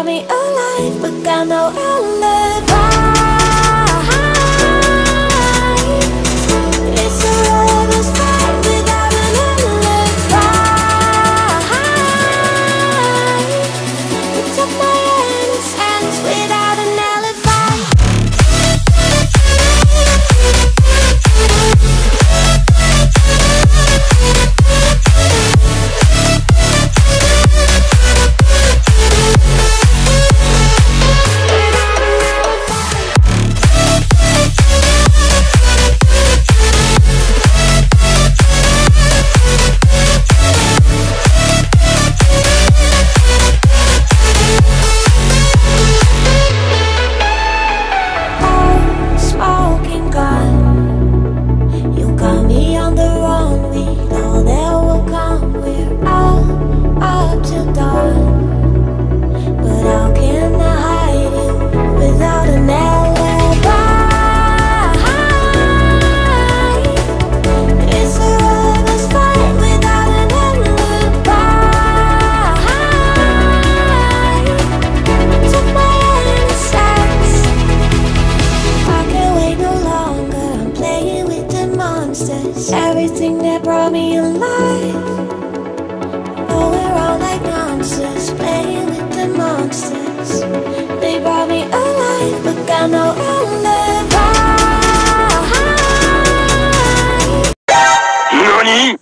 brought me alive, but got no alibi. It's a lover's fight without an alibi. It's up my hands without an alibi. Everything that brought me alive. Oh, we're all like monsters, playing with the monsters. They brought me alive, but got no alibi. NANI?!